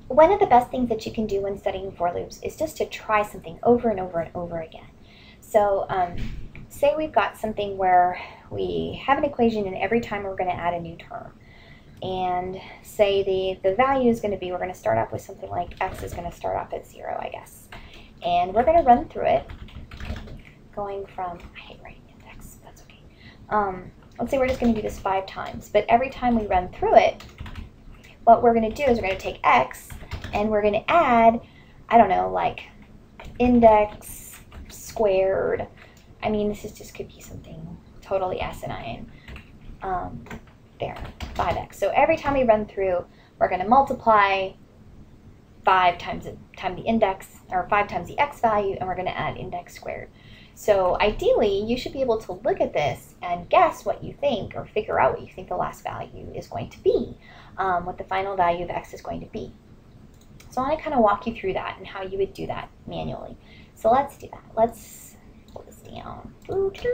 one of the best things that you can do when studying for loops is just to try something over and over and over again. So say we've got something where we have an equation and every time we're going to add a new term. And say the value is going to be, we're going to start off with something like x is going to start off at 0, I guess. And we're going to run through it, going from, I hate writing index, that's okay. Let's say we're just going to do this 5 times, but every time we run through it, what we're going to do is we're going to take x and we're going to add, I don't know, like index squared. I mean, this is just could be something totally asinine. There, 5x. So every time we run through, we're going to multiply 5 times the index, or 5 times the x value, and we're going to add index squared. So ideally, you should be able to look at this and guess what you think, or figure out what you think the last value is going to be, what the final value of x is going to be. So I want to kind of walk you through that and how you would do that manually. So let's do that. Let's pull this down. Okay.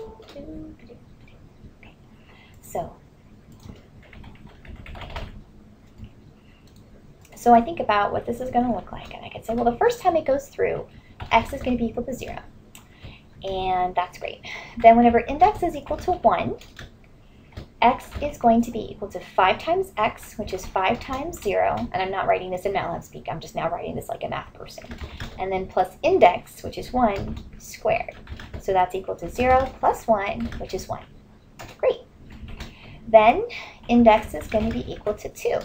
So I think about what this is going to look like, and I could say, well, the first time it goes through, x is going to be equal to 0, and that's great. Then whenever index is equal to 1, x is going to be equal to 5 times x, which is 5 times 0, and I'm not writing this in MATLAB speak, I'm just now writing this like a math person, and then plus index, which is 1, squared. So that's equal to 0 plus 1, which is 1. Great. Then index is going to be equal to 2.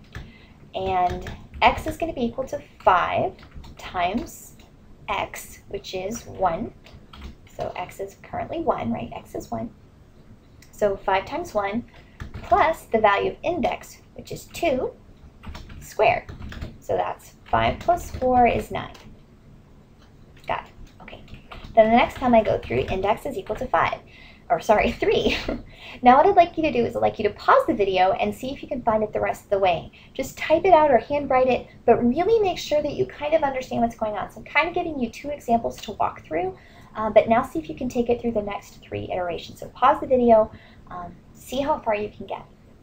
And x is going to be equal to 5 times x, which is 1. So x is currently 1, right? X is 1. So 5 times 1 plus the value of index, which is 2, squared. So that's 5 plus 4 is 9. Got it. Okay. Then the next time I go through, index is equal to 5. Or sorry, 3. Now what I'd like you to do is I'd like you to pause the video and see if you can find it the rest of the way. Just type it out or handwrite it, but really make sure that you kind of understand what's going on. So I'm kind of giving you 2 examples to walk through, but now see if you can take it through the next 3 iterations. So pause the video, see how far you can get.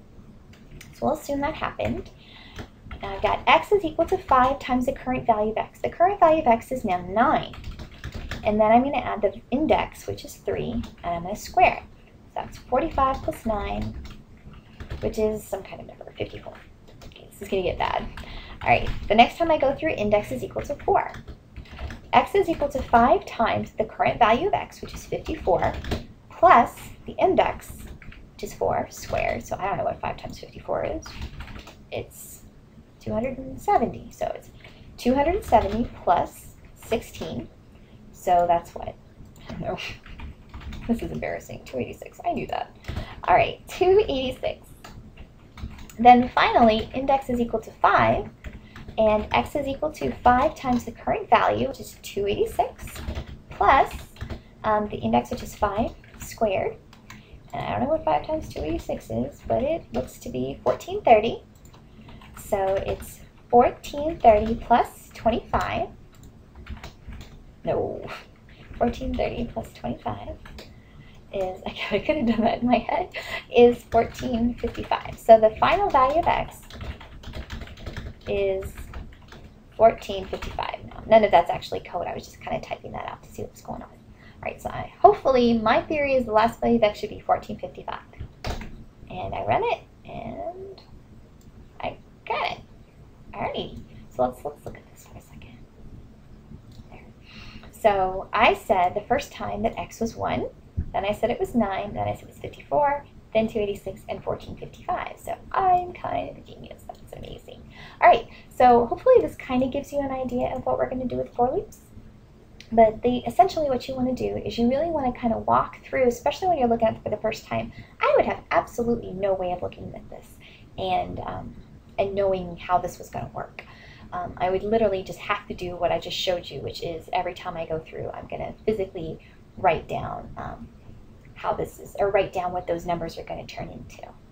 So we'll assume that happened. Now I've got x is equal to 5 times the current value of x. The current value of x is now 9. And then I'm going to add the index, which is 3, and I'm going to square it. So that's 45 plus 9, which is some kind of number, 54. Okay, this is going to get bad. All right, the next time I go through, index is equal to 4. X is equal to 5 times the current value of x, which is 54, plus the index, which is 4, squared. So I don't know what 5 times 54 is. It's 270. So it's 270 plus 16. So that's what? I don't know. This is embarrassing. 286. I knew that. All right, 286. Then finally, index is equal to 5, and x is equal to 5 times the current value, which is 286, plus the index, which is 5, squared. And I don't know what 5 times 286 is, but it looks to be 1430. So it's 1430 plus 25. No, 1430 plus 25 is, I could have done that in my head, is 1455. So the final value of x is 1455. Now, none of that's actually code. I was just kind of typing that out to see what's going on. All right, so hopefully my theory is the last value of x should be 1455. And I run it, and I got it. All right, so let's look at this for a second. So I said the first time that x was 1, then I said it was 9, then I said it was 54, then 286, and 1455. So I'm kind of a genius. That's amazing. All right, so hopefully this kind of gives you an idea of what we're going to do with for loops. But essentially what you want to do is you really want to kind of walk through, especially when you're looking at it for the first time. I would have absolutely no way of looking at this and knowing how this was going to work. I would literally just have to do what I just showed you, which is every time I go through, I'm going to physically write down how this is, or write down what those numbers are going to turn into.